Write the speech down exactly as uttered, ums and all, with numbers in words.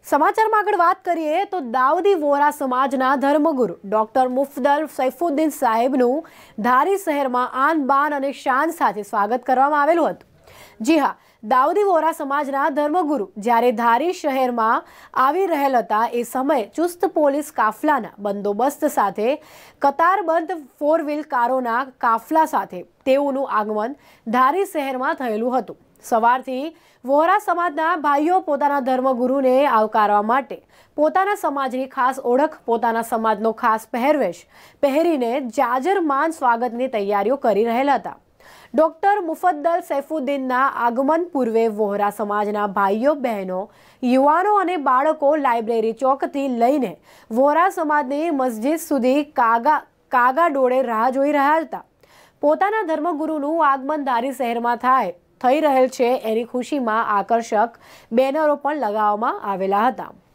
સમાચારમાં આગળ વાત કરીએ તો દાઉદી વોરા સમાજના ધર્મગુરુ ડોક્ટર મુફદ્દલ સૈફુદ્દીન સાહેબનું ધારી શહેરમાં આન બાન અને શાન સાથે સ્વાગત કરવામાં આવેલું હતું। જી હા, દાઉદી વોરા સમાજના ધર્મગુરુ જ્યારે ધારી શહેરમાં આવી રહેલ હતા એ સમયે ચુસ્ત પોલીસ કાફલાના બંદોબસ્ત સાથે કતારબંધ ફોર વ્હીલ કારોના કાફલા સાથે તેઓનું આગમન ધારી શહેરમાં થયેલું હતું। સવારથી વોરા સમાજના ભાઈઓ પોતાના ધર્મગુરુને આવકારવા માટે પોતાના સમાજની ખાસ ઓળખ, પોતાના સમાજનો ખાસ પહેરવેશ પહેરીને જાજરમાન સ્વાગતની તૈયારીઓ કરી રહેલા હતા। ડોક્ટર મુફદ્દલ સૈફુદ્દીનના આગમન પૂર્વે વોરા સમાજના ભાઈઓ, બહેનો, યુવાનો અને બાળકો લાઇબ્રેરી ચોકથી લઈને વોરા સમાજની મસ્જિદ સુધી કાગા કાગા ડોળે રાહ જોઈ રહ્યા હતા। પોતાના ધર્મગુરુનું આગમન ધારી શહેરમાં થાય થઈ રહેલ છે એની ખુશીમાં આકર્ષક બેનરો પણ લગાવવામાં આવેલા હતા।